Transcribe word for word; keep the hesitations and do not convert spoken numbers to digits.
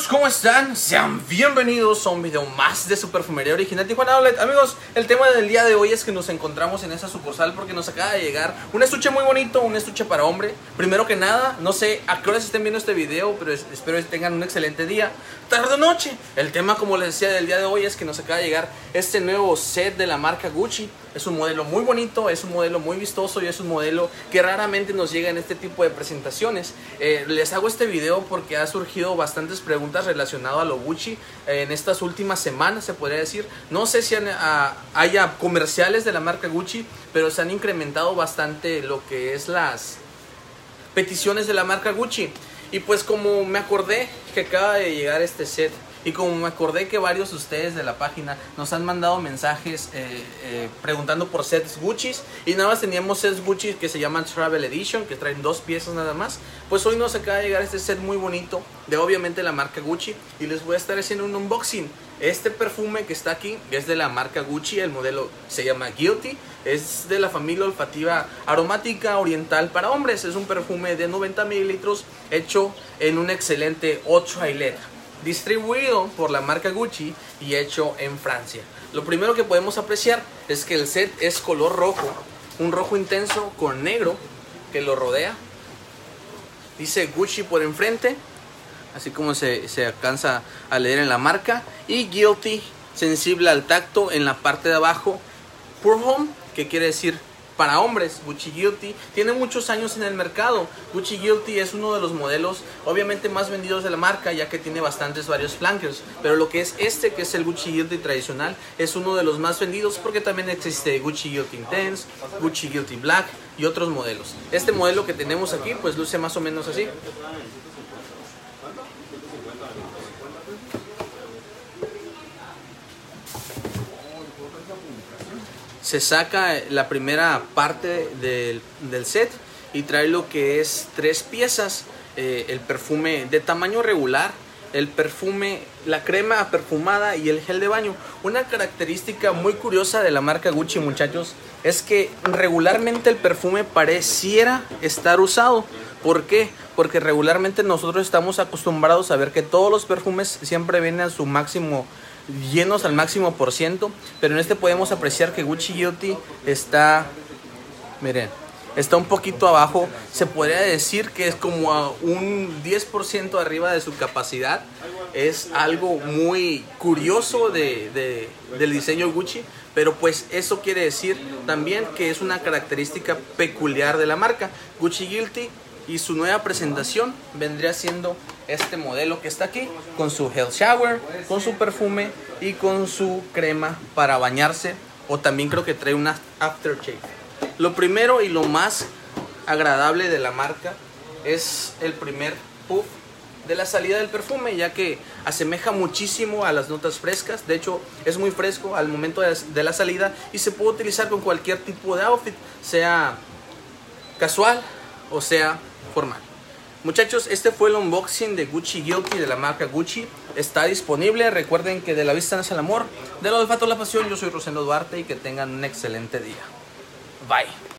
amigos, ¿cómo están? Sean bienvenidos a un video más de su perfumería original Tijuana Outlet. Amigos, el tema del día de hoy es que nos encontramos en esa sucursal porque nos acaba de llegar un estuche muy bonito, un estuche para hombre. Primero que nada, no sé a qué horas estén viendo este video, pero es, espero que tengan un excelente día, tarde o noche. El tema, como les decía, del día de hoy es que nos acaba de llegar este nuevo set de la marca Gucci. Es un modelo muy bonito, es un modelo muy vistoso y es un modelo que raramente nos llega en este tipo de presentaciones. Eh, les hago este video porque ha surgido bastantes preguntas relacionadas a lo Gucci eh, en estas últimas semanas, se podría decir. No sé si han, a, haya comerciales de la marca Gucci, pero se han incrementado bastante lo que es las peticiones de la marca Gucci. Y pues como me acordé que acaba de llegar este set, y como me acordé que varios de ustedes de la página nos han mandado mensajes eh, eh, preguntando por sets Gucci, y nada más teníamos sets Gucci que se llaman Travel Edition, que traen dos piezas nada más, pues hoy nos acaba de llegar este set muy bonito de obviamente la marca Gucci, y les voy a estar haciendo un unboxing. Este perfume que está aquí es de la marca Gucci, el modelo se llama Guilty, es de la familia olfativa aromática oriental para hombres. Es un perfume de noventa mililitros hecho en un excelente Eau de Toilette, distribuido por la marca Gucci y hecho en Francia. Lo primero que podemos apreciar es que el set es color rojo, un rojo intenso con negro que lo rodea. Dice Gucci por enfrente, así como se, se alcanza a leer en la marca, y Guilty, sensible al tacto, en la parte de abajo. Pour Homme, que quiere decir para hombres. Gucci Guilty tiene muchos años en el mercado. Gucci Guilty es uno de los modelos obviamente más vendidos de la marca, ya que tiene bastantes varios flankers, pero lo que es este, que es el Gucci Guilty tradicional, es uno de los más vendidos porque también existe Gucci Guilty Intense, Gucci Guilty Black y otros modelos. Este modelo que tenemos aquí pues luce más o menos así. Se saca la primera parte del, del set y trae lo que es tres piezas, eh, el perfume de tamaño regular, el perfume, la crema perfumada y el gel de baño. Una característica muy curiosa de la marca Gucci, muchachos, es que regularmente el perfume pareciera estar usado. ¿Por qué? Porque regularmente nosotros estamos acostumbrados a ver que todos los perfumes siempre vienen a su máximo, llenos al máximo por ciento, pero en este podemos apreciar que Gucci Guilty está, miren, está un poquito abajo. Se podría decir que es como a un diez por ciento arriba de su capacidad. Es algo muy curioso de, de, del diseño Gucci, pero pues eso quiere decir también que es una característica peculiar de la marca. Gucci Guilty y su nueva presentación vendría siendo este modelo que está aquí, con su Hell Shower, con su perfume y con su crema para bañarse, o también creo que trae una aftershave. Lo primero y lo más agradable de la marca es el primer puff de la salida del perfume, ya que asemeja muchísimo a las notas frescas. De hecho es muy fresco al momento de la salida y se puede utilizar con cualquier tipo de outfit, sea casual o sea formal. Muchachos, este fue el unboxing de Gucci Guilty de la marca Gucci. Está disponible. Recuerden que de la vista nace el amor, del olfato la pasión. Yo soy Rosendo Duarte y que tengan un excelente día. Bye.